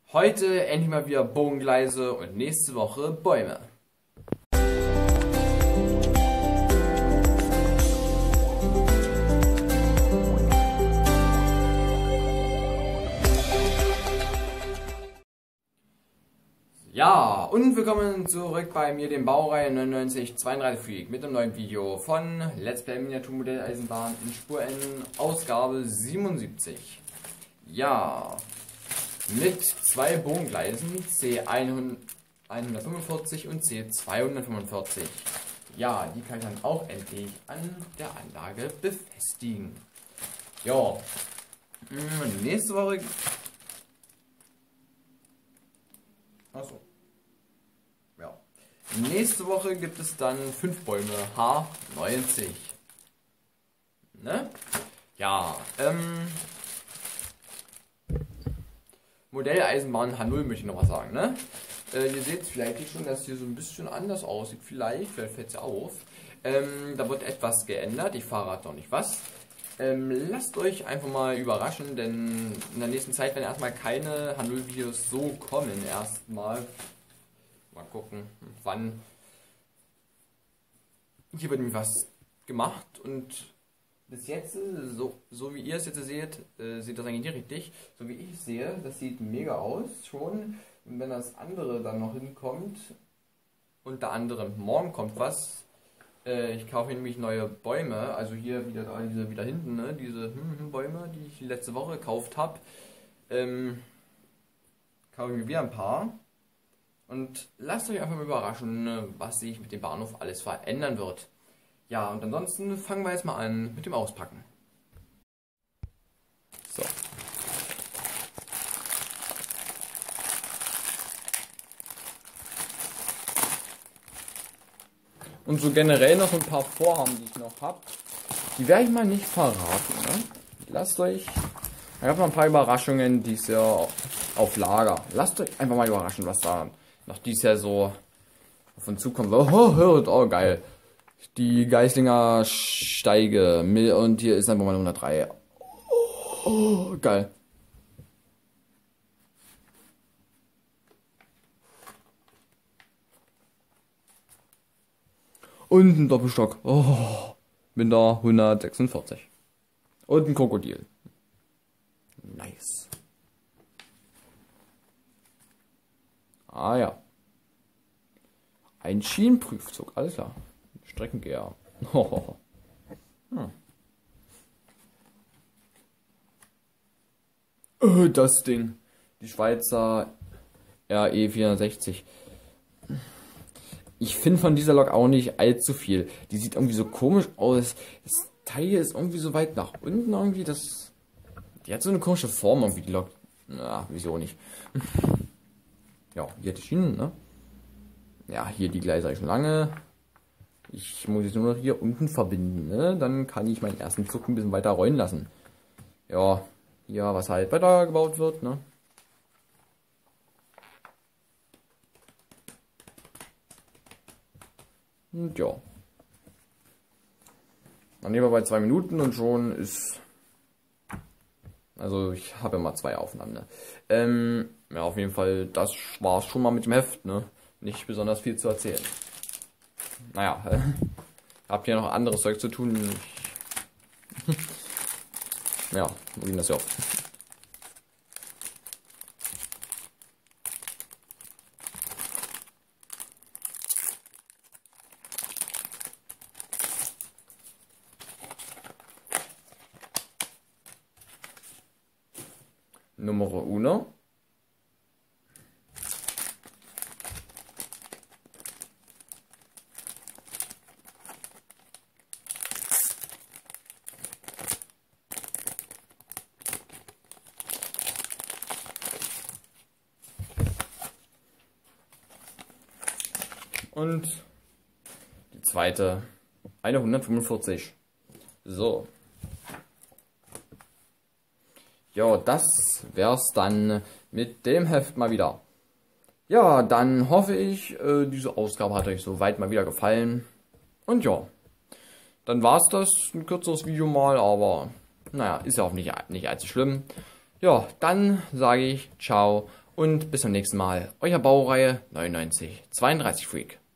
Heute endlich mal wieder Bogengleise und nächste Woche Bäume. Ja, und willkommen zurück bei mir, dem Baureihe 9932 Freak, mit einem neuen Video von Let's Play Miniaturmodelleisenbahn in Spur N, Ausgabe 77. Ja, mit zwei Bogengleisen C145 und C245. Ja, die kann ich dann auch endlich an der Anlage befestigen. Ja, nächste Woche... Achso. Ja. Nächste Woche gibt es dann 5 Bäume H90. Ne? Ja, Modelleisenbahn H0 möchte ich noch was sagen, ne? Ihr seht vielleicht schon, dass hier so ein bisschen anders aussieht. Vielleicht fällt es ja auf. Da wird etwas geändert. Ich verrate noch nicht was. Lasst euch einfach mal überraschen, denn in der nächsten Zeit werden erstmal keine H0-Videos so kommen. Erstmal. Mal gucken, wann. Hier wird nämlich was gemacht und bis jetzt, so wie ihr es jetzt seht, sieht das eigentlich nicht richtig. So wie ich sehe, das sieht mega aus schon. Und wenn das andere dann noch hinkommt, unter anderem morgen kommt was. Ich kaufe nämlich neue Bäume, also hier wieder da, diese wieder hinten, ne? Diese Bäume, die ich letzte Woche gekauft habe. Kaufe ich mir wieder ein paar. Und lasst euch einfach mal überraschen, was sich mit dem Bahnhof alles verändern wird. Ja, und ansonsten fangen wir jetzt mal an mit dem Auspacken. So. Und so generell noch ein paar Vorhaben, die ich noch habe. Die werde ich mal nicht verraten. Ne? Lasst euch... Ich habe noch ein paar Überraschungen dieses Jahr auf Lager. Lasst euch einfach mal überraschen, was da noch dieses Jahr so auf uns zukommt. Oh, geil. Die Geislinger Steige. Und hier ist einfach mal 103. Oh, geil. Und ein Doppelstock. Oh, mit der 146. Und ein Krokodil. Nice. Ah ja. Ein Schienenprüfzug, alles klar. Streckengeher. Das Ding. Die Schweizer RE 460. Ich finde von dieser Lok auch nicht allzu viel. Die sieht irgendwie so komisch aus. Das Teil hier ist irgendwie so weit nach unten irgendwie. Die hat so eine komische Form irgendwie, die Lok. Na, wieso nicht? Ja, hier die Schienen, ne? Ja, hier die Gleise schon lange. Ich muss jetzt nur noch hier unten verbinden, ne? Dann kann ich meinen ersten Zug ein bisschen weiter rollen lassen. Ja, hier was halt weiter gebaut wird, ne? Und ja. Dann nehmen wir bei 2 Minuten und schon ist... Also ich habe ja mal 2 Aufnahmen, ne? Ja, auf jeden Fall, das war's schon mal mit dem Heft, ne? Nicht besonders viel zu erzählen. Naja, habt ihr noch anderes Zeug zu tun? Ja, wo ging das ja auch? Nummer 1. Und die zweite, eine 145. So. Ja, das wär's dann mit dem Heft mal wieder. Ja, dann hoffe ich, diese Ausgabe hat euch soweit mal wieder gefallen. Und ja, dann war's das. Ein kürzeres Video mal, aber naja, ist ja auch nicht allzu schlimm. Ja, dann sage ich ciao Und bis zum nächsten Mal. Euer Baureihe 9932 Freak.